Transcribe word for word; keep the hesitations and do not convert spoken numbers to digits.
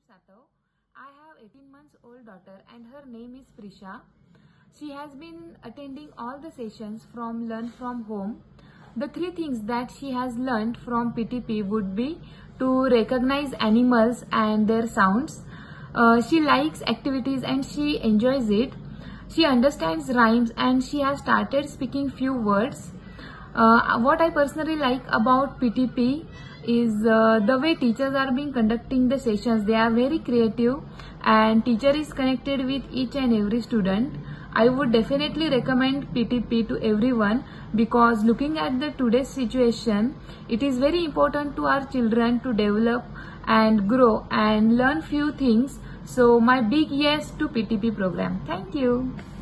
Satav. I have eighteen months old daughter and her name is Prisha. She has been attending all the sessions from Learn From Home. The three things that she has learned from P T P would be to recognize animals and their sounds. Uh, she likes activities and she enjoys it. She understands rhymes and she has started speaking few words. Uh, what I personally like about P T P is uh, the way teachers are being conducting the sessions. They are very creative and teacher is connected with each and every student. I would definitely recommend P T P to everyone because looking at the today's situation, it is very important to our children to develop and grow and learn few things. So my big yes to P T P program. Thank you.